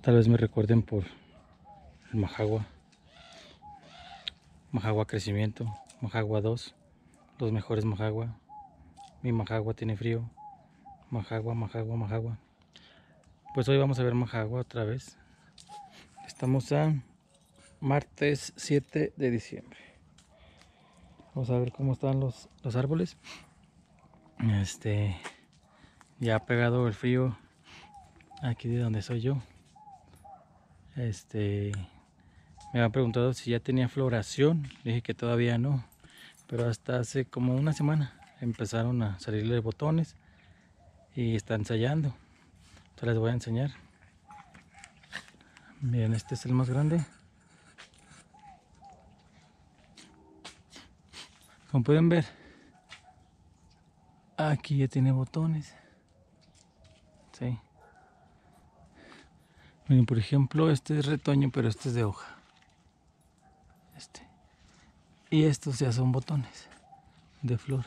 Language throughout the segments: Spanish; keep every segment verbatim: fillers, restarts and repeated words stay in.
Tal vez me recuerden por el Majagua, Majagua Crecimiento, Majagua dos, los mejores Majagua. Mi Majagua tiene frío. Majagua, Majagua, Majagua. Pues hoy vamos a ver Majagua otra vez. Estamos a martes siete de diciembre. Vamos a ver cómo están los, los árboles. Este, ya ha pegado el frío aquí de donde soy yo. Este, me han preguntado si ya tenía floración. Dije que todavía no, pero hasta hace como una semana empezaron a salirle botones y está ensayando. Entonces les voy a enseñar. Miren, este es el más grande. Como pueden ver, aquí ya tiene botones. Sí. Miren, por ejemplo, este es retoño, pero este es de hoja. Este. Y estos ya son botones de flor.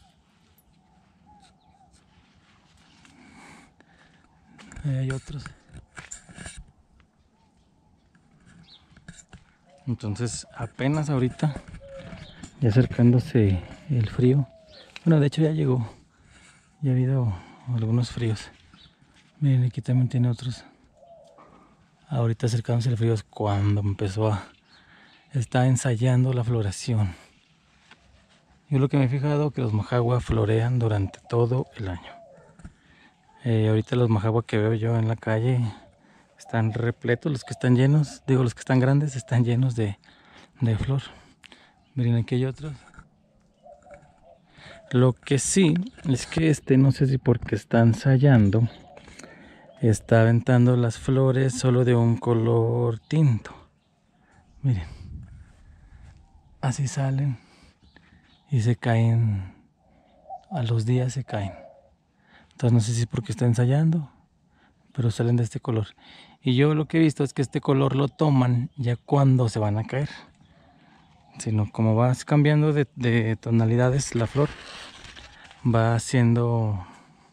Ahí hay otros. Entonces, apenas ahorita, ya acercándose el frío. Bueno, de hecho ya llegó. Ya ha habido algunos fríos. Miren, aquí también tiene otros. Ahorita acercándose el frío es cuando empezó a... Está ensayando la floración. Yo lo que me he fijado es que los Majagua florean durante todo el año. Eh, ahorita los Majagua que veo yo en la calle están repletos, los que están llenos, digo los que están grandes están llenos de, de flor. Miren, aquí hay otros. Lo que sí es que este, no sé si porque está ensayando, está aventando las flores solo de un color tinto. Miren, así salen y se caen, a los días se caen. Entonces no sé si es porque está ensayando, pero salen de este color. Y yo lo que he visto es que este color lo toman ya cuando se van a caer. Sino como va cambiando de, de tonalidades la flor, va haciendo,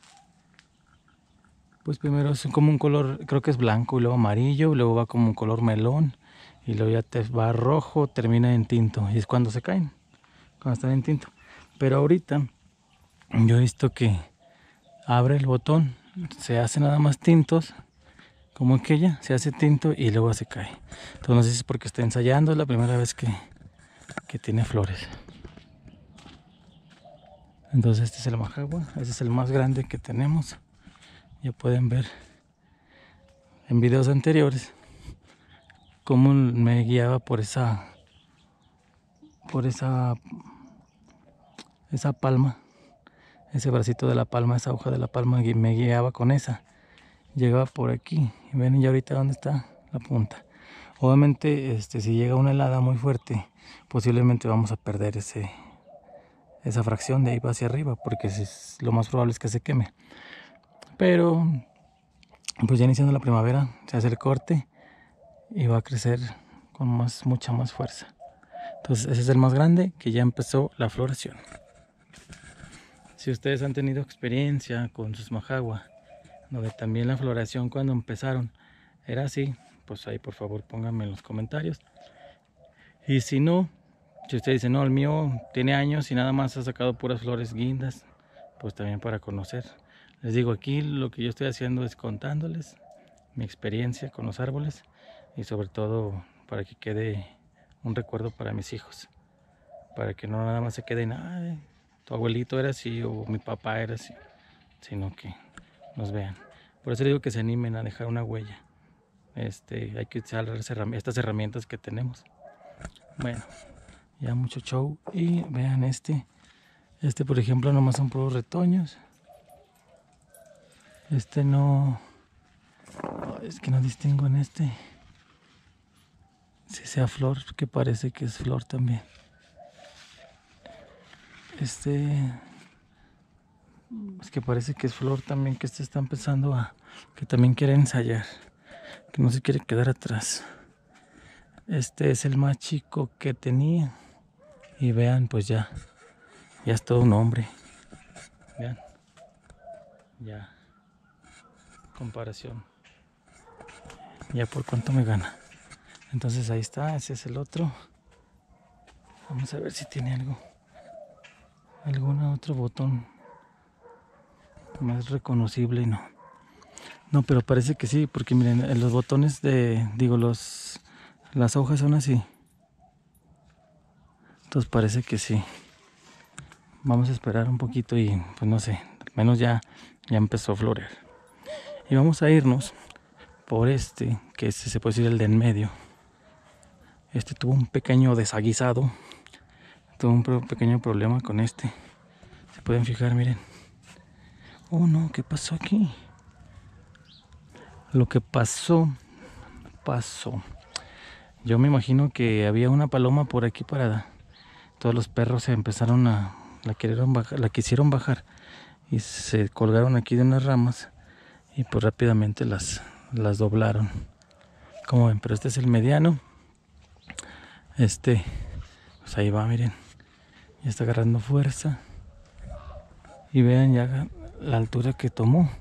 pues primero es como un color, creo que es blanco, y luego amarillo, y luego va como un color melón, y luego ya te va rojo, termina en tinto, y es cuando se caen, cuando están en tinto. Pero ahorita yo he visto que abre el botón, se hace nada más tintos, como aquella, se hace tinto y luego se cae. Entonces no sé si es porque está ensayando, es la primera vez que, que tiene flores. Entonces este es el Majagua, ese es el más grande que tenemos. Ya pueden ver en videos anteriores cómo me guiaba por esa por esa esa palma, ese bracito de la palma, esa hoja de la palma, y me guiaba con esa. Llegaba por aquí y ven ya ahorita dónde está la punta. Obviamente este, si llega una helada muy fuerte, posiblemente vamos a perder ese esa fracción de ahí hacia arriba, porque es, lo más probable es que se queme. Pero pues ya iniciando la primavera se hace el corte y va a crecer con más, mucha más fuerza. Entonces ese es el más grande, que ya empezó la floración. Si ustedes han tenido experiencia con sus Majagua, donde también la floración cuando empezaron era así, pues ahí por favor pónganme en los comentarios. Y si no, si ustedes dicen, no, el mío tiene años y nada más ha sacado puras flores guindas, pues también para conocer. Les digo, aquí lo que yo estoy haciendo es contándoles mi experiencia con los árboles y sobre todo para que quede un recuerdo para mis hijos, para que no nada más se queden, ah, tu abuelito era así o mi papá era así, sino que nos vean. Por eso digo que se animen a dejar una huella. Este, hay que usar estas herramientas que tenemos. Bueno, ya mucho show. Y vean este, este por ejemplo nomás son puros retoños. Este no, es que no distingo en este si sea flor, que parece que es flor también. Este, es que parece que es flor también, que este está empezando a, que también quiere ensayar, que no se quiere quedar atrás. Este es el más chico que tenía. Y vean, pues ya, ya es todo un hombre. Vean, ya, comparación. ya por cuánto me gana. Entonces ahí está, ese es el otro. Vamos a ver si tiene algo, algún otro botón más reconocible. No, no, pero parece que sí, porque miren, los botones de, digo, los, las hojas son así. Entonces parece que sí. Vamos a esperar un poquito y pues no sé, al menos ya, ya empezó a florear. Y vamos a irnos por este, que este se puede decir el de en medio. Este tuvo un pequeño desaguisado. Tuve un pro- pequeño problema con este. Se pueden fijar, miren. Oh no, ¿qué pasó aquí? Lo que pasó, pasó. Yo me imagino que había una paloma por aquí parada. Todos los perros se empezaron a... La quisieron bajar, la quisieron bajar. Y se colgaron aquí de unas ramas. Y pues rápidamente las, las doblaron. Como ven, pero este es el mediano. Este, pues ahí va, miren. Ya está agarrando fuerza. Y vean ya la altura que tomó.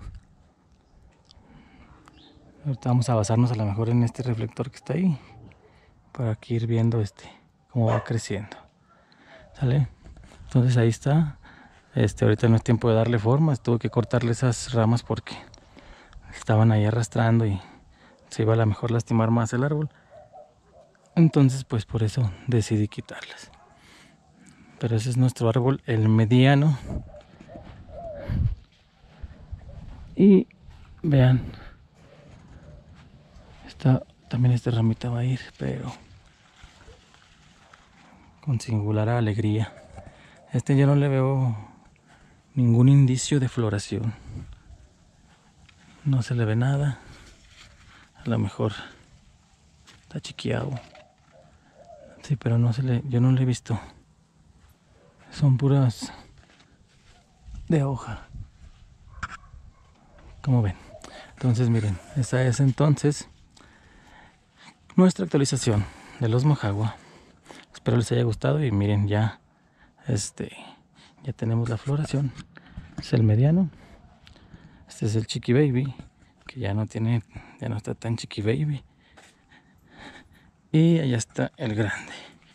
Ahorita vamos a basarnos a lo mejor en este reflector que está ahí. Para aquí ir viendo este cómo va creciendo. ¿Sale? Entonces ahí está. Este, ahorita no es tiempo de darle forma. Tuve que cortarle esas ramas porque estaban ahí arrastrando y se iba a lo mejor lastimar más el árbol. Entonces pues por eso decidí quitarlas. Pero ese es nuestro árbol, el mediano. Y vean, esta, también esta ramita va a ir, pero con singular alegría. Este yo no le veo ningún indicio de floración. No se le ve nada. A lo mejor está chiqueado. Sí, pero no se le, yo no le he visto. Son puras de hoja. Como ven. Entonces miren, esa es entonces nuestra actualización de los Mojagua. Espero les haya gustado y miren ya este ya tenemos la floración. Es el mediano. Este es el Chiqui Baby, que ya no tiene, ya no está tan Chiqui Baby. Y allá está el grande.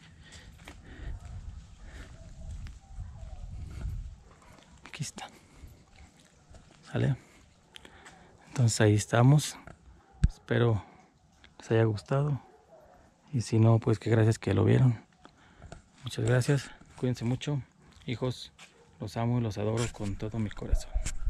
Aquí está. ¿Sale? Entonces ahí estamos. Espero les haya gustado. Y si no, pues que gracias que lo vieron. Muchas gracias. Cuídense mucho. Hijos, los amo y los adoro con todo mi corazón.